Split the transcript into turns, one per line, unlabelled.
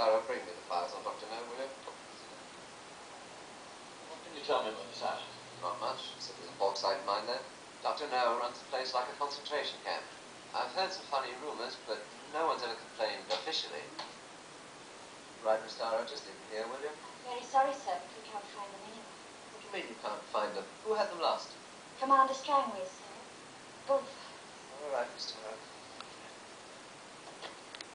Taro, bring me the files on Dr. No, will you?
What can you tell me about this island?
Not much, except there's a bauxite mine there. Dr. No runs the place like a concentration camp. I've heard some funny rumors, but no one's ever complained officially. Right, Miss Taro, just leave them here, will you?
Very sorry, sir, but we can't find them anywhere.
What do you mean you can't find them? Who had them last?
Commander Strangway, sir. Both.
All right, Miss Taro.